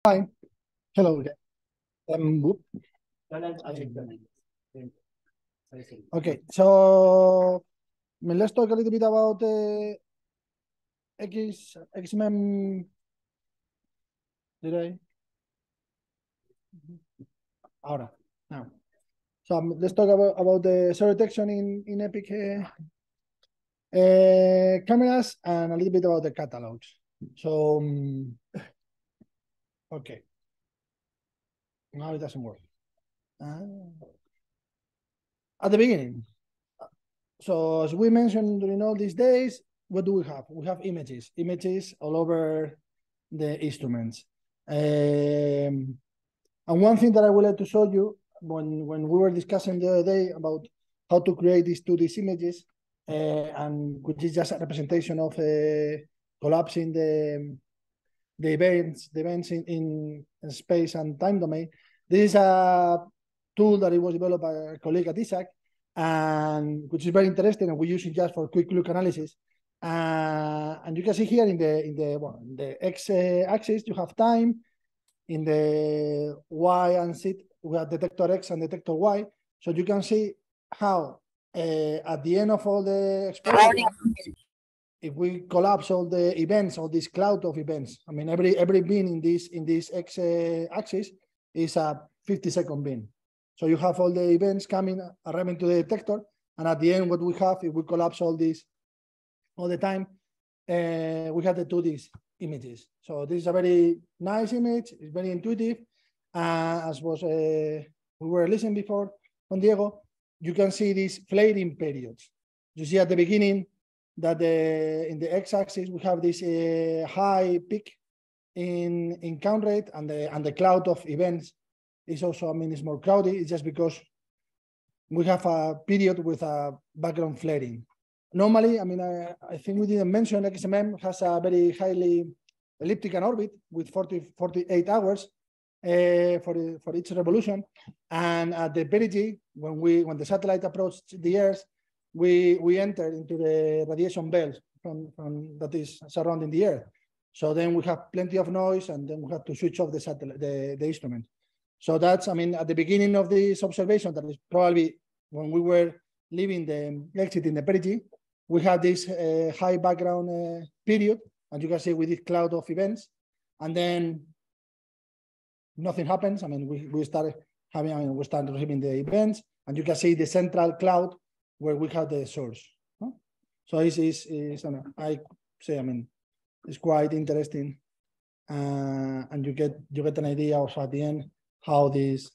Hi. Hello. Whoop. Okay, so let's talk a little bit about XMM. Did I? Ahora. Now. So let's talk about the source detection in Epic cameras and a little bit about the catalogs. So, okay. Now it doesn't work. At the beginning. So as we mentioned during all these days, what do we have? We have images all over the instruments. And one thing that I would like to show you when we were discussing the other day about how to create these 2D images, and which is just a representation of collapsing the events in space and time domain. This is a tool that it was developed by a colleague at ESA, and which is very interesting, and we use it just for quick look analysis. And you can see here in the x-axis you have time. In the y and z we have detector X and detector Y. So you can see how at the end of all the experiments, if we collapse all the events, all this cloud of events, I mean every bin in this x-axis is a 50-second bin. So you have all the events arriving to the detector, and at the end, what we have, if we collapse all this all the time, we have the 2D images. So this is a very nice image. It's very intuitive. As was we were listening before from Diego, you can see these flaring periods. You see at the beginning that in the x-axis we have this high peak in count rate, and the cloud of events is also, I mean, it's more cloudy. It's just because we have a period with a background flaring. Normally, I mean, I think we didn't mention XMM has a very highly elliptical orbit with 48 hours for each revolution. And at the perigee, when the satellite approached the Earth, we enter into the radiation belt from that is surrounding the Earth. So then we have plenty of noise, and then we have to switch off the satellite, the instrument. So that's, I mean, at the beginning of this observation, that is probably when we were leaving the exit in the perigee, we had this high background period, and you can see with this cloud of events, and then nothing happens. I mean, we start receiving the events, and you can see the central cloud where we have the source. Huh? So I say, I mean, it's quite interesting, and you get an idea of at the end how these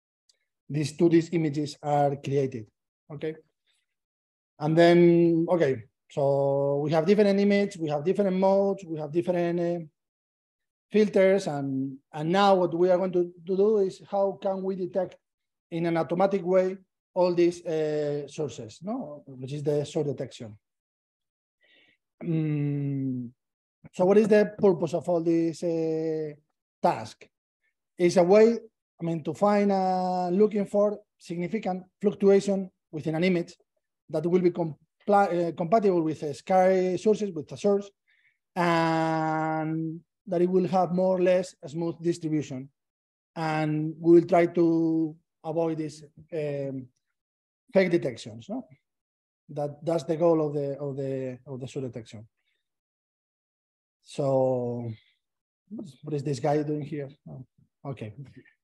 2D images are created. Okay. And then, okay, so we have different images, we have different modes, we have different filters, and now what we are going to do is how can we detect in an automatic way all these sources, no? Which is the source detection. So what is the purpose of all this task? It's a way, I mean, to find looking for significant fluctuation within an image that will be compatible with scarce sources, with a source, and that it will have more or less a smooth distribution. And we will try to avoid these fake detections. No? That's the goal of the source detection. So, what is this guy doing here? Oh, okay.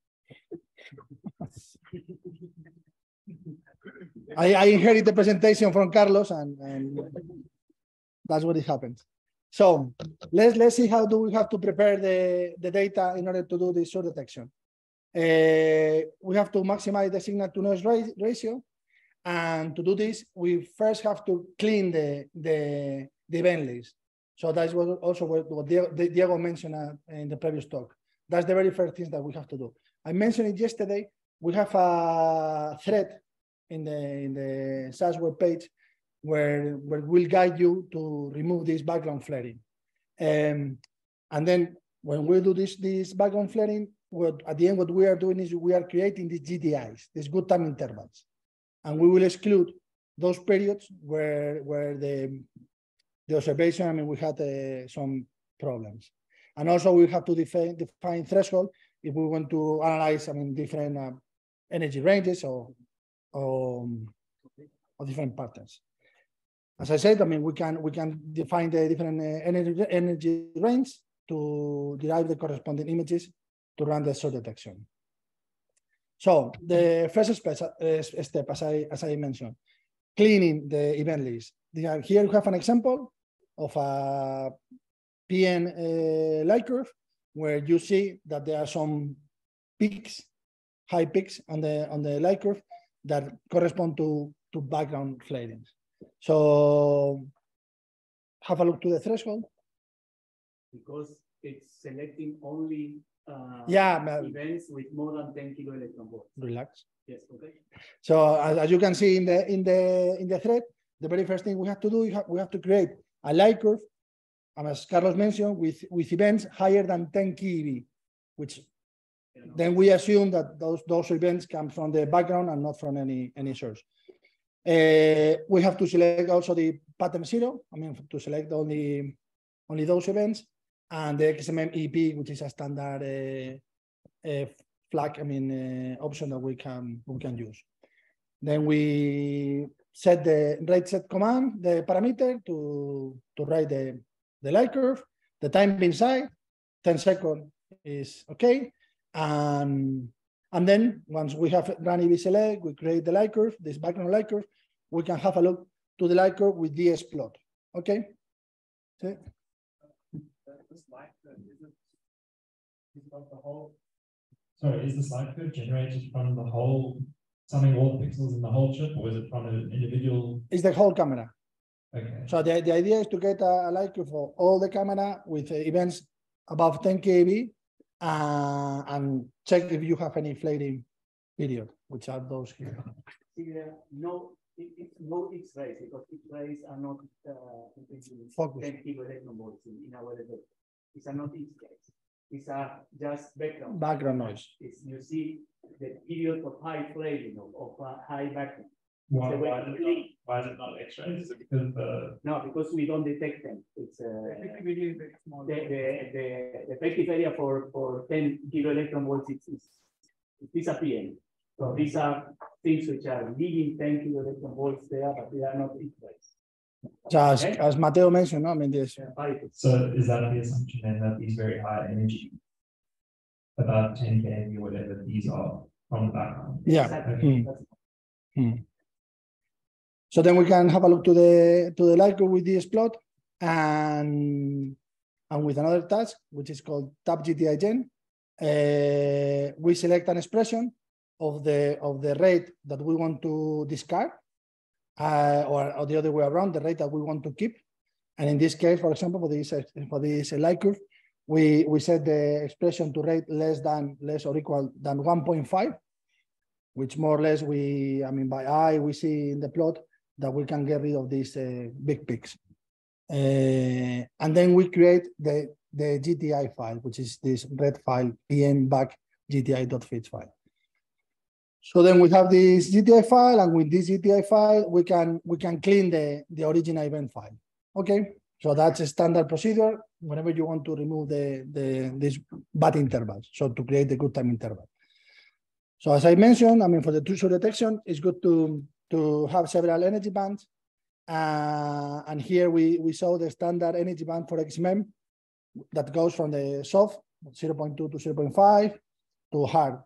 I inherit the presentation from Carlos, and that's what it happened. So let's see how do we have to prepare the data in order to do this source detection. We have to maximize the signal to noise ratio, and to do this, we first have to clean the event list. So that's also what Diego mentioned in the previous talk. That's the very first thing that we have to do. I mentioned it yesterday. We have a thread in the SAS web page where we'll guide you to remove this background flaring. And then when we do this background flaring, at the end, what we are doing is we are creating these GTIs, these good time intervals. And we will exclude those periods where the observation, I mean, we had some problems. And also we have to define threshold if we want to analyze, I mean, different energy ranges or different patterns. As I said, I mean, we can define the different energy range to derive the corresponding images to run the source detection. So the first step, as I mentioned, cleaning the event list. Here we have an example of a PN light curve where you see that there are some peaks, high peaks on the light curve that correspond to background flarings. So have a look to the threshold. Because it's selecting only events with more than 10 kilo electron volts. Relax. Yes. Okay. So as you can see in the thread, the very first thing we have to do, we have to create a light curve, and as Carlos mentioned, with events higher than 10 keV, which then we assume that those events come from the background and not from any source. We have to select also the pattern 0. I mean, to select only those events, and the XMM EP, which is a standard flag, I mean, option that we can use. Then we set the rate set command, the parameter to write the light curve. The time inside 10 seconds is okay, and then once we have run EV select, we create the light curve, this background light curve. We can have a look to the light curve with DS plot. Okay. See? This light curve is the whole. Sorry, is this light curve generated from the whole, summing all pixels in the whole chip, or is it from an individual? It's the whole camera. Okay. So the idea is to get a light curve for all the camera with events above 10 kV and check if you have any flaring period, which are those here. No, it's no X-rays, because X-rays are not Focus. 10 kilo electron volts in our detector. These are not X-rays. These are just background. Background noise. You see the period of high flaring of high background. Why is it not X-rays? Is it because No, because we don't detect them. It's the effective area for 10 kilo electron volts is disappearing. So these are things which are leaving 10 kilo electron volts there, but they are not X-rays. So as Mateo mentioned, no, I mean this. So is that the assumption then that these very high energy, about 10 kV or whatever, these are from the background? Yeah. Exactly. So then we can have a look to the light curve with this plot and with another task, which is called tab GTI gen. We select an expression of the rate that we want to discard, or the other way around, the rate that we want to keep. And in this case, for example, for this light curve, we set the expression to rate less or equal than 1.5, which more or less by eye, we see in the plot that we can get rid of these big peaks. And then we create the GTI file, which is this red file, pn back gti.fetch file. So then we have this GTI file, and with this GTI file, we can clean the original event file. Okay, so that's a standard procedure whenever you want to remove these bad intervals, so to create the good time interval. So as I mentioned, I mean, for the true source detection, it's good to have several energy bands. And here we saw the standard energy band for XMM that goes from the soft 0.2 to 0.5 to hard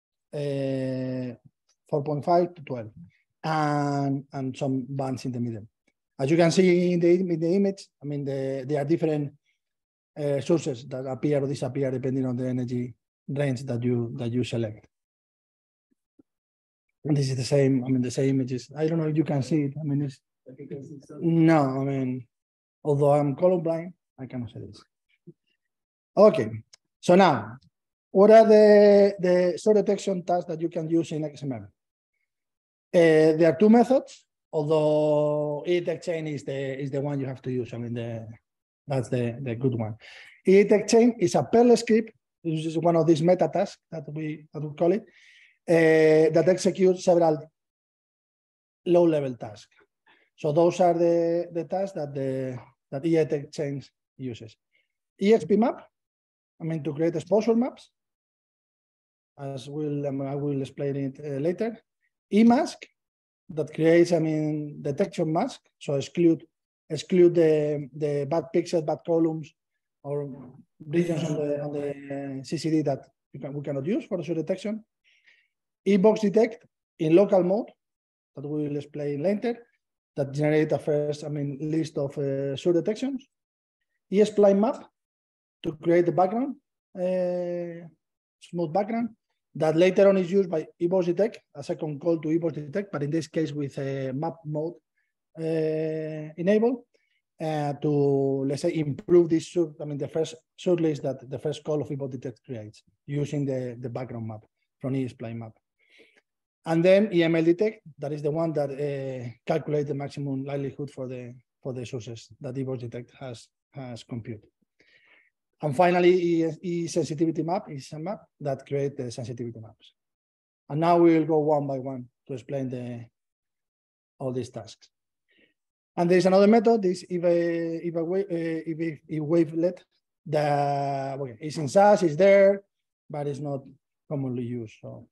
4.5 to 12, and some bands in the middle. As you can see in the image, I mean, there are different sources that appear or disappear depending on the energy range that you select. And this is the same, I mean, the same images. I don't know if you can see it. I mean, it's, no, I mean, although I'm colorblind, I cannot see this. Okay, so now, what are the source detection tasks that you can use in XMM? There are two methods, although E-detect chain is the one you have to use. I mean, that's the good one. E-detect chain is a Perl script. This is one of these meta tasks that we call it, that executes several low-level tasks. So those are the tasks that E-detect chain uses. EXP map to create exposure maps, as I will explain it later. EMask, that creates, detection mask, so exclude the bad pixels, bad columns, or regions on the CCD that we cannot use for the detection. eBox detect in local mode, that we will explain later, that generate a first, list of SUR detections. ESPline map to create the background, smooth background, that later on is used by eBox detect, a second call to eBox detect, but in this case with a map mode enabled to, let's say, improve this the first SUR list that the first call of eBox detect creates using the background map from ESPline map. And then EML detect, that is the one that calculates the maximum likelihood for the sources that eBox detect has computed. And finally, sensitivity map is a map that creates the sensitivity maps. And now we will go one by one to explain all these tasks. And there's another method, this wavelet, that is in SAS, is there, but it's not commonly used. So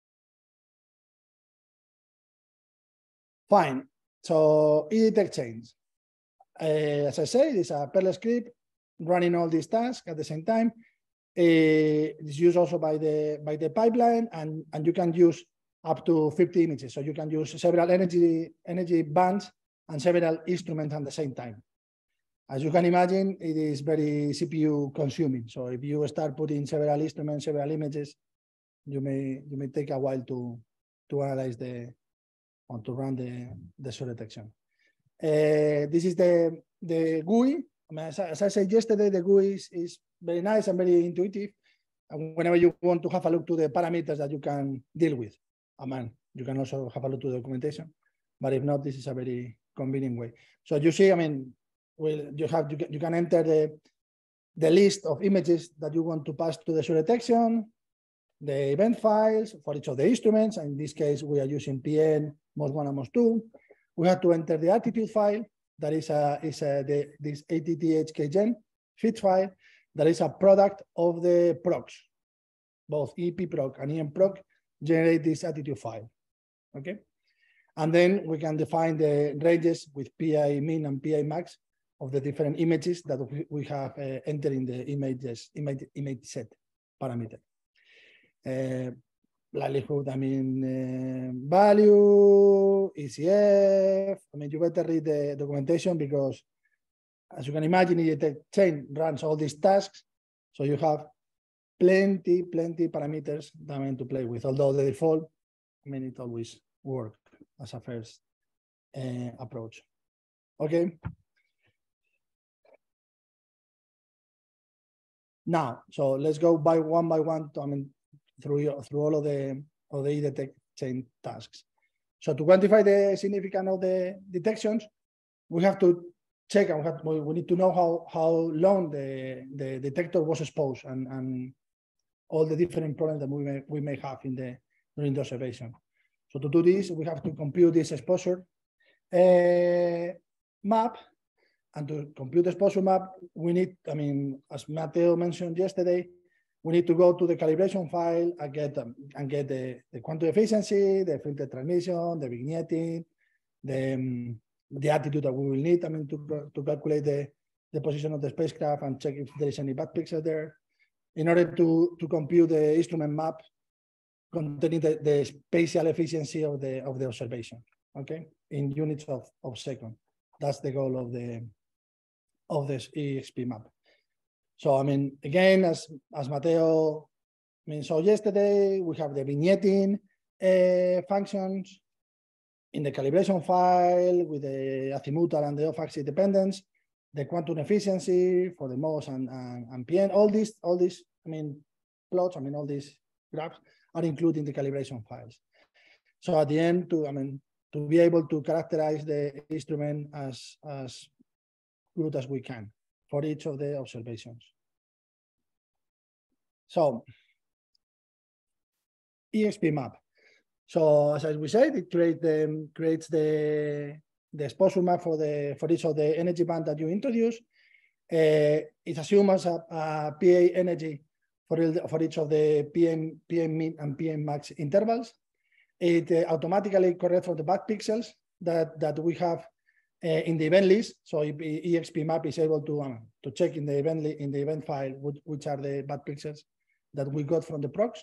fine. So edetect chains. As I say, it's a Perl script running all these tasks at the same time. It's used also by the pipeline, and you can use up to 50 images. So you can use several energy bands and several instruments at the same time. As you can imagine, it is very CPU consuming. So if you start putting several instruments, several images, you may take a while to analyze or to run the SUR detection. This is the GUI. As I said yesterday, the GUI is very nice and very intuitive. And whenever you want to have a look to the parameters that you can deal with, you can also have a look to the documentation. But if not, this is a very convenient way. So you see, you can enter the list of images that you want to pass to the SUR detection, the event files for each of the instruments. And in this case, we are using PN, MOS1 and MOS2. We have to enter the attitude file. That is this ATTHKGen fit file. That is a product of the procs. Both EPPROC and EMPROC generate this attitude file. Okay. And then we can define the ranges with PI min and PI max of the different images that we have entered in the image set parameter. Likelihood, value, ECF. You better read the documentation, because as you can imagine, the chain runs all these tasks. So you have plenty parameters to play with, although the default, it always works as a first approach. Okay. Now, so let's go by one to, through all of the edetect chain tasks. So to quantify the significance of the detections, we have to check, and we need to know how long the detector was exposed, and all the different problems that we may have during the observation. So to do this, we have to compute this exposure map. And to compute the exposure map, we need, as Matteo mentioned yesterday, we need to go to the calibration file and get the quantum efficiency, the filter transmission, the vignetting, the attitude that we will need, to calculate the position of the spacecraft and check if there is any bad pixel there, in order to compute the instrument map containing the spatial efficiency of the observation. Okay, in units of second. That's the goal of this EXP map. So, again, as Matteo saw yesterday, we have the vignetting functions in the calibration file with the azimuthal and the off-axis dependence, the quantum efficiency for the MOS and PN. All these plots, all these graphs are included in the calibration files. So at the end, to be able to characterize the instrument as good as we can for each of the observations. So EXP map. So as we said, it creates the exposure map for each of the energy band that you introduce. It assumes a PA energy for each of the PM min and PM max intervals. It automatically corrects for the bad pixels that we have in the event list. So if EXP map is able to check in the event file which are the bad pixels that we got from the procs.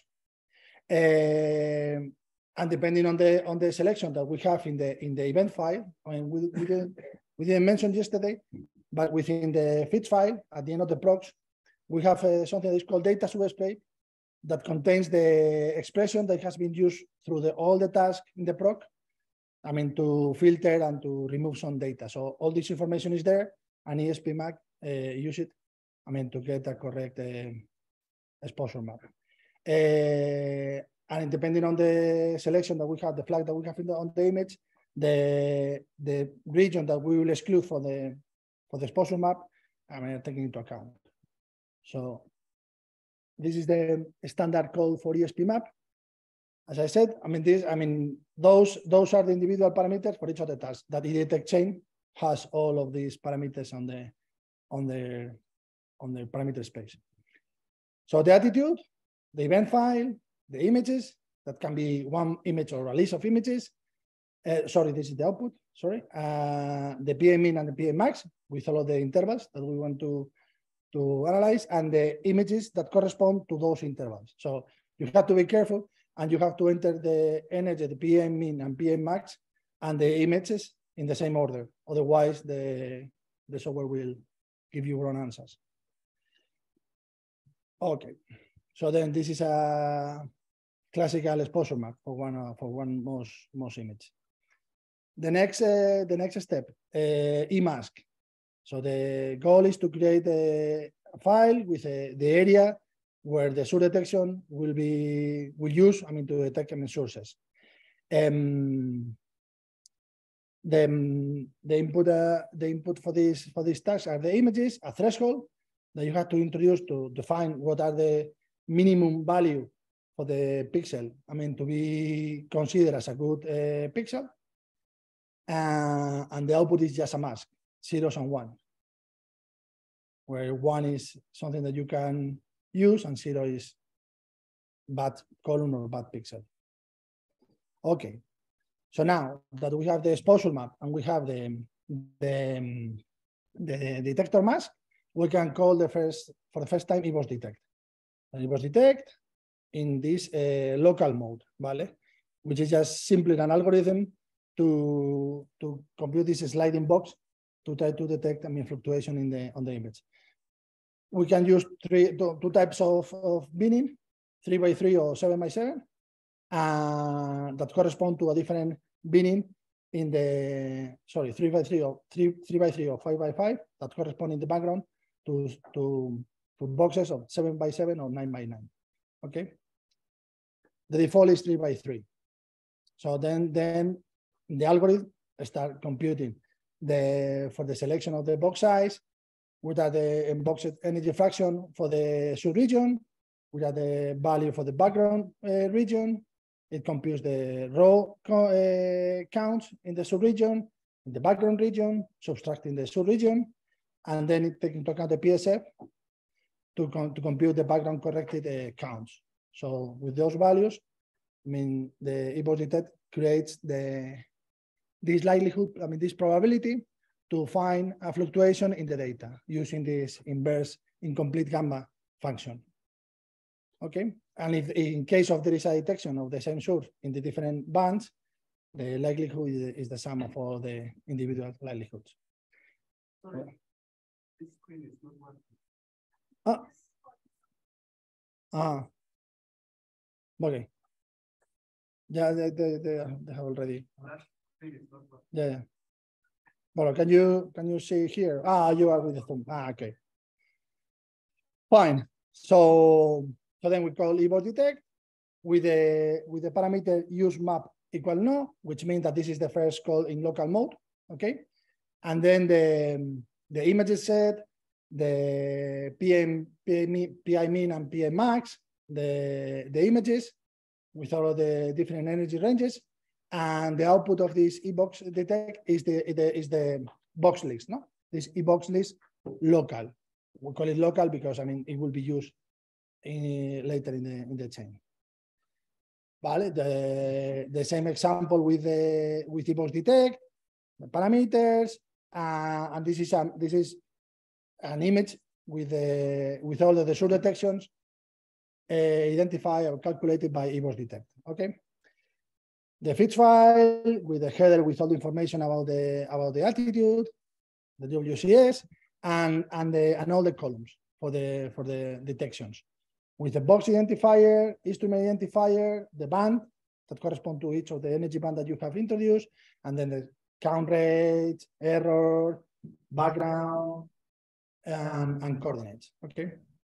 And depending on the selection that we have in the event file, I mean, we didn't mention yesterday, but within the feeds file at the end of the procs, we have something that is called data subspace that contains the expression that has been used through all the tasks in the proc. I mean, to filter and to remove some data. So all this information is there, and ESPMAC use it, I mean, to get a correct exposure map. And depending on the selection that we have, the flag that we have on the image, the region that we will exclude for the exposure map, I mean, taking into account. So this is the standard code for ESPMAP. As I said, those are the individual parameters for each of the tasks. That EDTech chain has all of these parameters on the parameter space. So the attitude, the event file, the images, that can be one image or a list of images. Sorry, this is the output, sorry. The PM min and the PM max with all of the intervals that we want to analyze, and the images that correspond to those intervals. So you have to be careful, and you have to enter the energy, the PM min and PM max, and the images in the same order. Otherwise, the software will give you wrong answers. Okay, so then this is a classical exposure map for one most image. The next step, EMASK. So the goal is to create a file with the area where the source detection will use, I mean, to detect sources. The input for these tasks are the images, a threshold that you have to introduce to define what are the minimum value for the pixel, I mean, to be considered as a good pixel. And the output is just a mask, zeros and ones, where one is something that you can use and zero is bad column or bad pixel. Okay, so now that we have the exposure map and we have the detector mask, we can call for the first time EBOS detect. And EBOS detect in this local mode, ¿vale? Which is just simply an algorithm to compute this sliding box to try to detect, I mean, fluctuation on the image. We can use two types of binning, 3x3 or 7x7, that correspond to a different binning in the 3x3 or 5x5 that correspond in the background to boxes of 7x7 or 9x9. Okay. The default is 3x3. So then the algorithm start computing for the selection of the box size, what are the unboxed energy fraction for the sub-region, what are the value for the background region. It computes the raw counts in the sub-region, in the background region, subtracting the sub-region, and then it takes into account the PSF to compute the background corrected counts. So with those values, I mean, the EBOS detect creates this likelihood, I mean, this probability to find a fluctuation in the data using this inverse incomplete gamma function. Okay, and if in case of there is a detection of the same source in the different bands, the likelihood is the sum of all the individual likelihoods. Sorry, this screen is not working. Okay. Yeah, they have already. Yeah. Well, can you see here? You are with the thumb. Okay. Fine. So then we call EBOS detect with the parameter use map equal no, which means that this is the first call in local mode. Okay. And then the images set, the PI min and PM max, the images with all of the different energy ranges, and the output of this EBOS detect is the box list. No, this EBOS list local. We call it local because, I mean, it will be used later in the chain. Vale, the same example with eBox detect, the parameters, and this is an image with all of the source detections identified or calculated by eBox detect. Okay. The feeds file with the header with all the information about the altitude, the WCS, and all the columns for the detections, with the box identifier, instrument identifier, the band that correspond to each of the energy band that you have introduced, and then the count rate, error, background, and coordinates. Okay.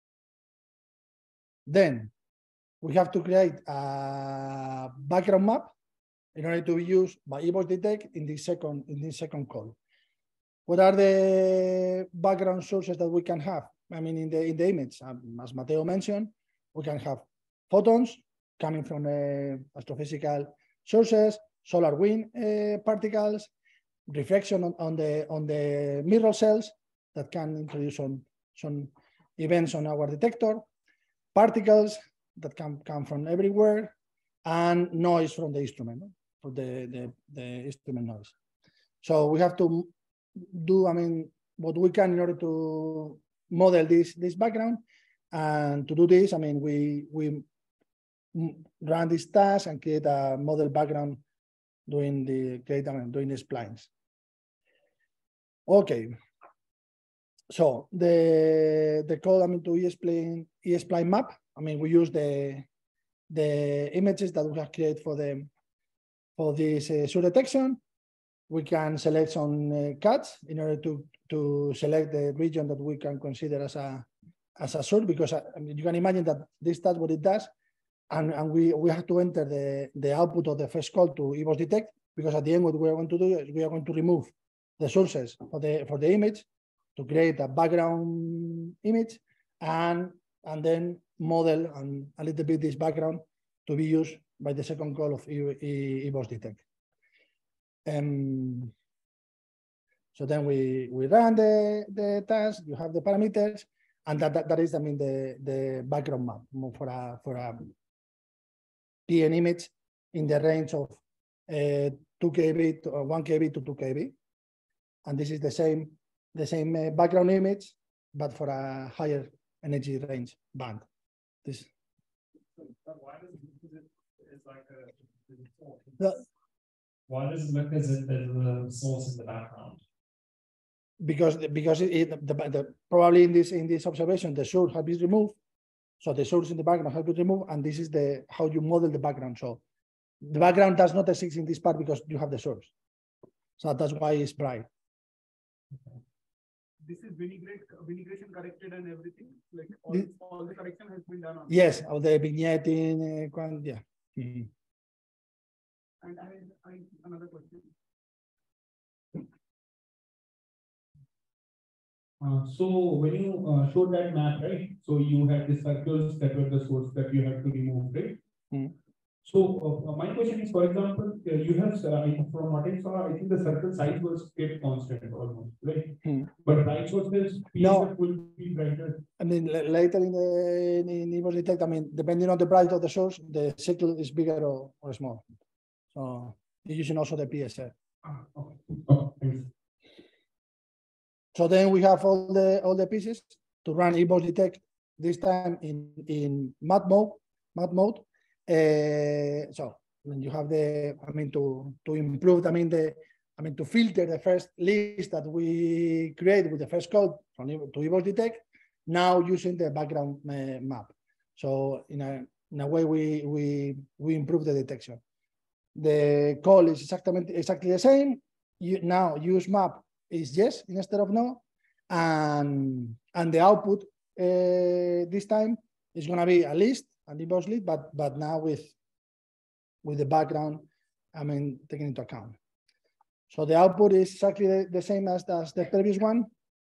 Then we have to create a background map in order to be used by eBox detect in this second call. What are the background sources that we can have? I mean, in the image, as Matteo mentioned, we can have photons coming from astrophysical sources, solar wind particles, reflection on the mirror cells that can introduce some events on our detector, particles that can come from everywhere, and noise from the instrument, for the instrument noise. So we have to do, I mean, what we can in order to model this background. And to do this, I mean, we run this task and create a model background doing the splines. Okay. So the code, I mean, to ESPline map, I mean, we use the images that we have created for this source detection. We can select some cuts in order to select the region that we can consider as a source, because I mean, you can imagine that this does what it does, and we have to enter the output of the first call to eBox detect, because at the end what we are going to do is we are going to remove the sources for the image to create a background image, and then model a little bit this background to be used by the second call of eBox detect. So then we run the task. You have the parameters, and that is, I mean, the background map for a PN image in the range of 2 kb to 1 kb to 2 kb, and this is the same background image, but for a higher energy range band. This. But why does it look as if it's like a? Why does it look as if there's a source in the background? Because probably in this observation the source has been removed, so the source in the background has been removed, and this is how you model the background. So the background does not exist in this part because you have the source, so that's why it's bright. This is vinigration corrected and everything, like all the correction has been done on. Yes, all the vignetting, yeah. Mm-hmm. And I another question. So when you showed that map, right? So you had the circles that were the source that you have to remove, right? Mm. So my question is, for example, you have from what I saw, I think the circle size was kept constant almost, right? Mm. But bright sources PSF will be brighter. I mean, later in eBox detect, I mean, depending on the brightness of the source, the circle is bigger or small. So you're using also the PSF. Okay. Oh, thanks. So then we have all the pieces to run eBox detect, this time in math mode. So when you have to improve, to filter the first list that we create with the first code from to eBox detect, now using the background map. So in a way we improve the detection. The call is exactly the same. You now use map is yes instead of no, and the output this time is going to be a list, an eBox list, but now with the background, taken into account. So the output is exactly the same as the previous one,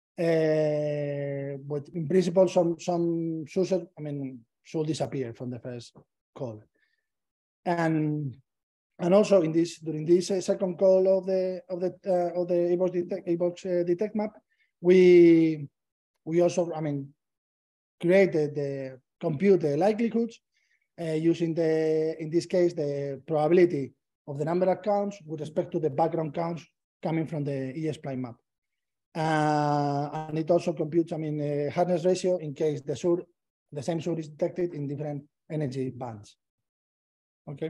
but in principle some sources should disappear from the first call, and also during this second call of the eBox detect map, we we also, create compute the likelihoods using in this case, the probability of the number of counts with respect to the background counts coming from the ES-spline map. And it also computes, hardness ratio in case the same SUR is detected in different energy bands. Okay.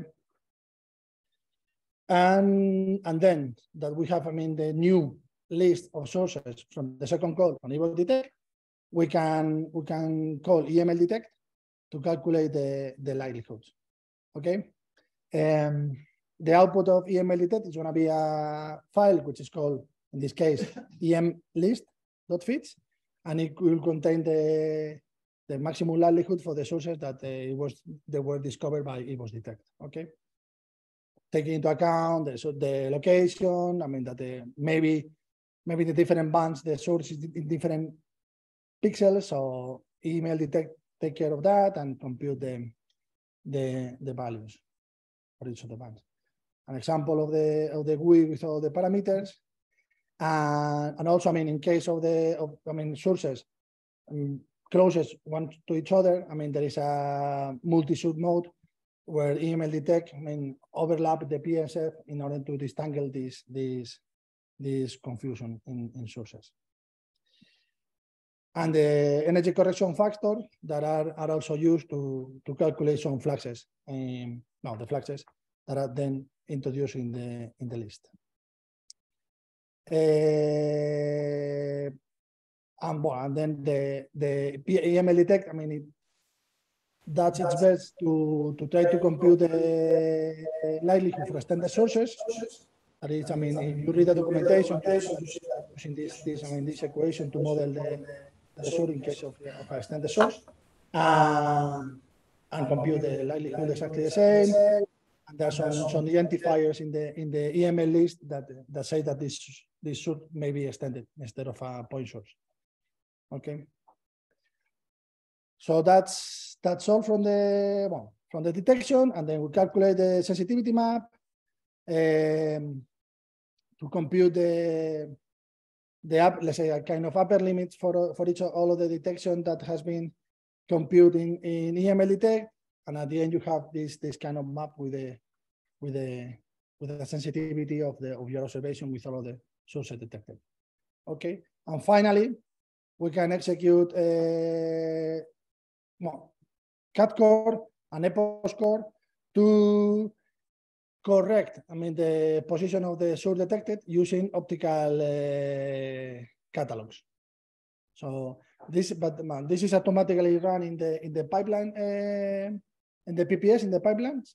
And then that we have, the new list of sources from the second call on eBox detect, we can call EML detect to calculate the likelihoods. Okay. The output of EML detect is going to be a file which is called, in this case, emlist.fits, and it will contain the maximum likelihood for the sources that they were discovered by eBox detect. Okay. Taking into account the location, that maybe the different bands, the source is in different pixels, so EML detect take care of that and compute the values for each of the bands. An example of the GUI with all the parameters, and also in case of sources closest one to each other, there is a multi-SUR mode where EML detect overlap the PSF in order to disentangle this confusion in sources. And the energy correction factor that are also used to calculate some fluxes, the fluxes that are then introduced in the list. And then the EML detect, that's its best to try to compute the likelihood for extended sources. That is, if you read the documentation, using this equation to model the SUR in case of extended source, and compute the likelihood exactly the same. And there are some identifiers in the EML list that say that this SUR may be extended instead of a point source. Okay. So that's all from the detection, and then we calculate the sensitivity map to compute let's say a kind of upper limits for all of the detection that has been computed in EML detect, and at the end you have this kind of map with the sensitivity of your observation with all of the sources detected. Okay, and finally we can execute CAT core and EPOS core to correct, the position of the SUR detected using optical catalogs. So this is automatically run in the pipeline, in the PPS, in the pipelines,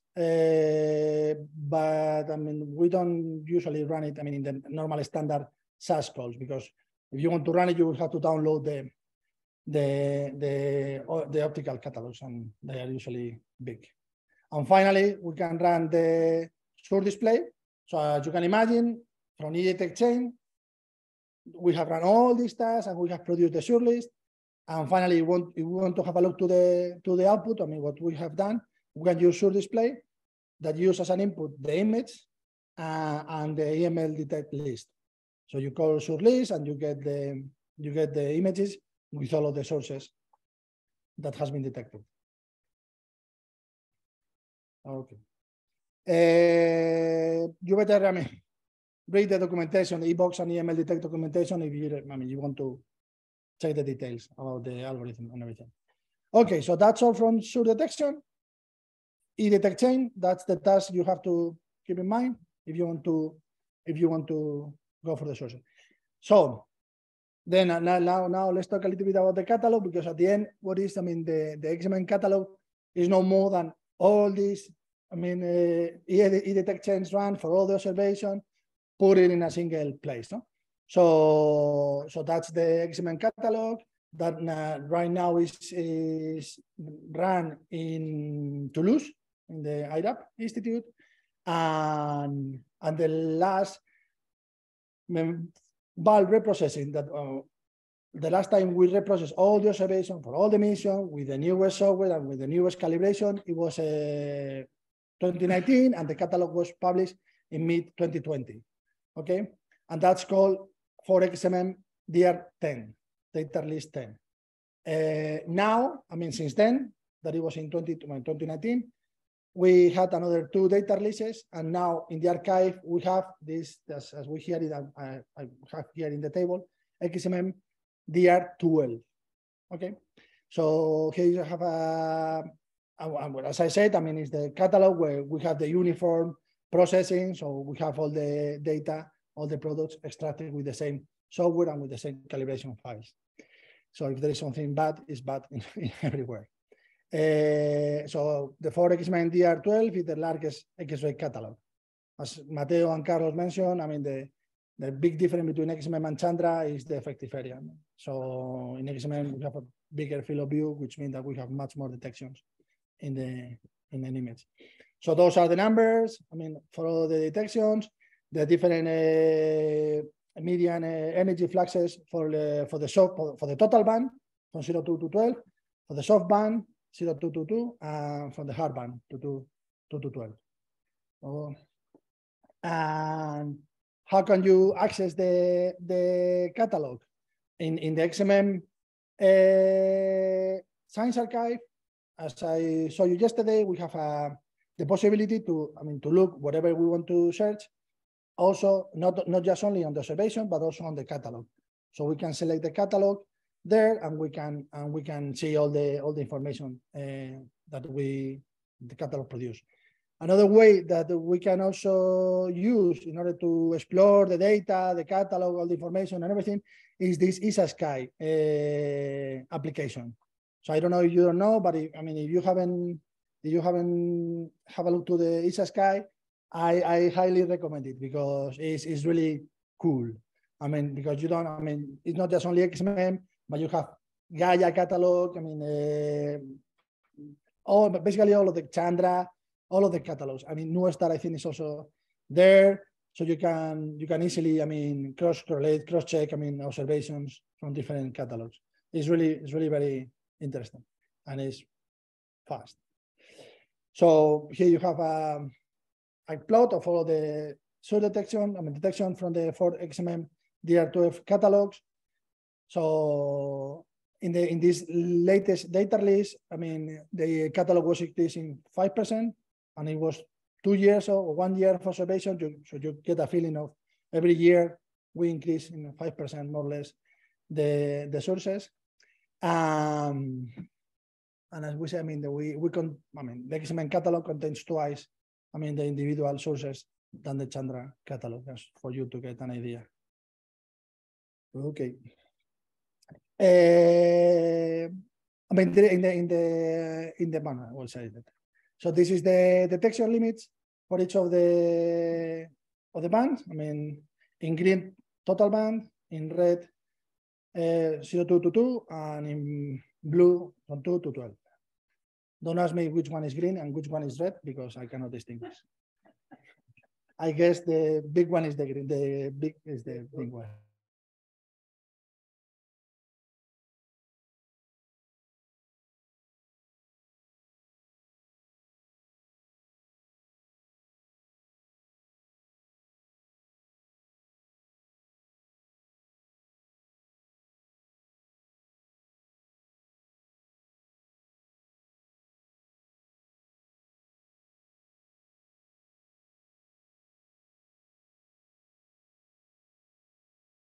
but we don't usually run it, in the normal standard SAS calls, because if you want to run it, you will have to download the optical catalogs, and they are usually big. And finally, we can run the SUR display. So as you can imagine, from eDetect chain, we have run all these tasks and we have produced the SUR list. And finally, if we want to have a look to the output, what we have done, we can use SUR display that uses as an input the image and the EML detect list. So you call SUR list and you get the images with all of the sources that has been detected. Okay. You better, read the documentation, the eBox and EML detect documentation if you want to check the details about the algorithm and everything. Okay, so that's all from SUR detection. eDetect chain, that's the task you have to keep in mind if you want to go for the sources. So then now let's talk a little bit about the catalog, because at the end, what is the XMM catalog is no more than all these eDetect chains run for all the observation, put it in a single place. No? So that's the XMM catalog that right now is run in Toulouse in the IRAP Institute, and the last bulk reprocessing that the last time we reprocessed all the observation for all the mission with the newest software and with the newest calibration, it was 2019, and the catalog was published in mid-2020. Okay, and that's called for XMM DR10. data list 10. Now, I mean, since then, that it was in 2019, we had another 2 data releases, and now in the archive we have this, as we hear it, I have here in the table, XMM DR12. Okay, so here you have as I said, I mean, it's the catalog where we have the uniform processing, so we have all the data, all the products extracted with the same software and with the same calibration files. So if there is something bad, it's bad everywhere. So the 4 XMM DR12 is the largest X-ray catalog. As Mateo and Carlos mentioned, I mean, the big difference between XMM and Chandra is the effective area. So in XMM, we have a bigger field of view, which means that we have much more detections in an image. So those are the numbers. I mean, for all the detections, the different median energy fluxes for the total band from 0 to 12, for the soft band 0 to 2, and from the hard band 2 to 12. And how can you access the catalog in the XMM Science Archive? As I showed you yesterday, we have the possibility to look whatever we want to search. Also, not just only on the observation, but also on the catalog. So we can select the catalog there, and we can see all the information that the catalog produce. Another way that we can also use in order to explore the data, the catalog, all the information and everything is this ESA Sky application. So I don't know if you don't know, but if you haven't have a look to the ESA Sky, I highly recommend it because it's really cool. I mean, because it's not just only XMM, but you have Gaia catalog. Basically all of the Chandra, all of the catalogs. Nuestar, I think, is also there, so you can easily, cross-correlate, cross-check, observations from different catalogs. It's really very interesting, and it's fast. So here you have a plot of all the source detection from the 4 XMM DR12 catalogs. So in this latest data release, the catalog was increasing 5%, and it was 2 years or 1 year of observation. So you get a feeling of every year we increase in 5% more or less the sources. And as we say, the XMM catalog contains twice, the individual sources than the Chandra catalog, just for you to get an idea. Okay. We'll say that. So this is the detection limits for each of the bands. In green, total band; in red, 0 to 2, and in blue, from 2 to 12. Don't ask me which one is green and which one is red, because I cannot distinguish. I guess the big one is the green. The big is the big one.